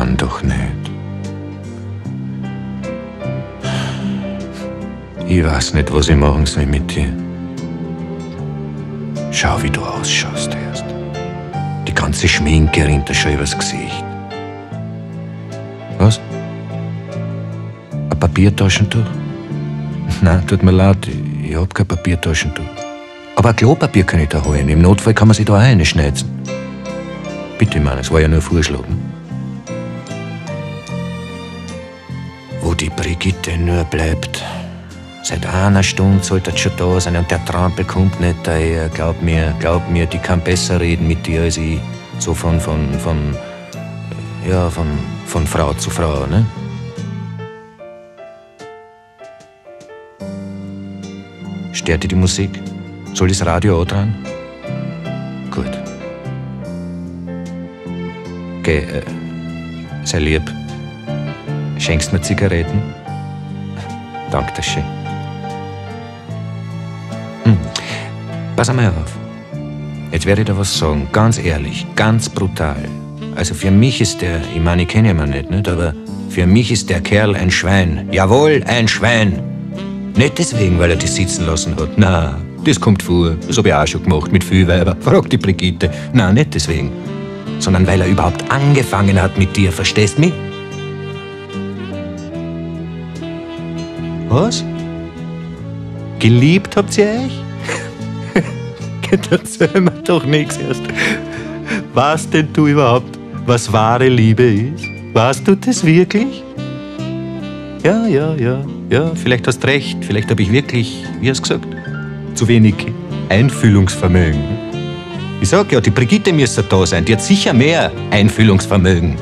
kann doch nicht. Ich weiß nicht, was ich machen soll mit dir. Schau, wie du ausschaust erst. Die ganze Schminke rinnt dir schon übers Gesicht. Was? Ein Papiertaschentuch? Nein, tut mir leid, ich hab kein Papiertaschentuch. Aber ein Klopapier kann ich da holen. Im Notfall kann man sich da reinschneiden. Bitte, Mann, es war ja nur ein Vorschlag. Wo die Brigitte nur bleibt. Seit einer Stunde sollte er schon da sein und der Trampel kommt nicht daher. Glaub mir, die kann besser reden mit dir als ich. So von Frau zu Frau, ne? Stört dir die Musik? Soll ich das Radio auch dran? Gut. Geh, sei lieb. Schenkst mir Zigaretten? Danke, das schön. Pass einmal auf. Jetzt werde ich dir was sagen, ganz ehrlich, ganz brutal. Also für mich ist der, ich meine, ich kenne ihn nicht, aber für mich ist der Kerl ein Schwein. Jawohl, ein Schwein. Nicht deswegen, weil er dich sitzen lassen hat. Na, das kommt vor. Das habe ich auch schon gemacht mit viel Weiber. Frag die Brigitte. Nein, nicht deswegen. Sondern weil er überhaupt angefangen hat mit dir, verstehst du mich? Was? Geliebt habt ihr euch? Erzähl mir doch nichts erst. Weißt denn du überhaupt, was wahre Liebe ist? Weißt du das wirklich? Ja, vielleicht hast du recht. Vielleicht habe ich wirklich, wie hast du gesagt, zu wenig Einfühlungsvermögen. Ich sag ja, die Brigitte müsste da sein. Die hat sicher mehr Einfühlungsvermögen.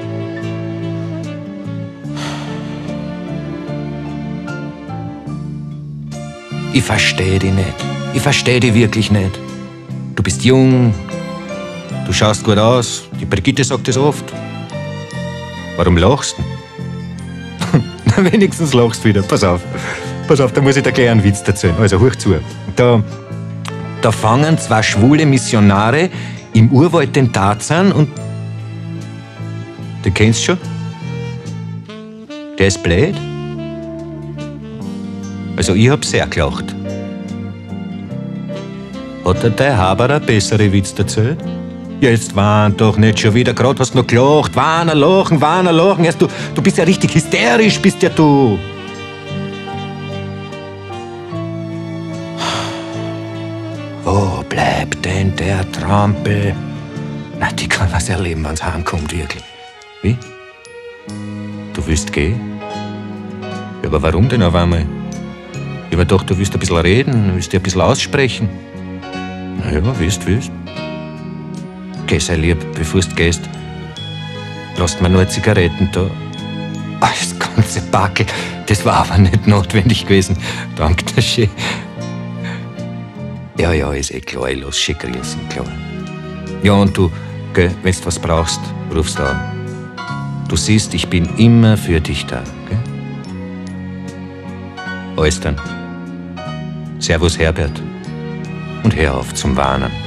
Ich verstehe dich nicht. Ich verstehe dich wirklich nicht. Du bist jung, du schaust gut aus. Die Brigitte sagt das oft. Warum lachst du? Na, wenigstens lachst du wieder. Pass auf, da muss ich dir gleich einen Witz erzählen. Also, hör zu. Da fangen zwei schwule Missionare im Urwald den Tarzan und... Den kennst du schon? Der ist blöd. Also, ich hab sehr gelacht. Hat der dein Haberer bessere Witz erzählt? Jetzt warn doch nicht schon wieder, gerade hast du noch gelacht. Warner lachen. Erst du bist ja richtig hysterisch, bist ja du. Wo bleibt denn der Trampel? Na, die kann was erleben, wenn's heimkommt, wirklich. Wie? Du willst gehen? Ja, aber warum denn auf einmal? Ich hab gedacht, du willst ein bisschen reden, willst dir ein bisschen aussprechen. Na ja, willst. Geh, sei lieb, bevor du gehst. Lass mir nur Zigaretten da. Ach, das ganze Backel, das war aber nicht notwendig gewesen. Danke, das schön. Ja, ist eh klar, ich lass schön grüßen, klar. Ja, und du, gell, wenn du was brauchst, rufst du an. Du siehst, ich bin immer für dich da, gell? Alles dann. Servus, Herbert. Und hör auf zum Warnen.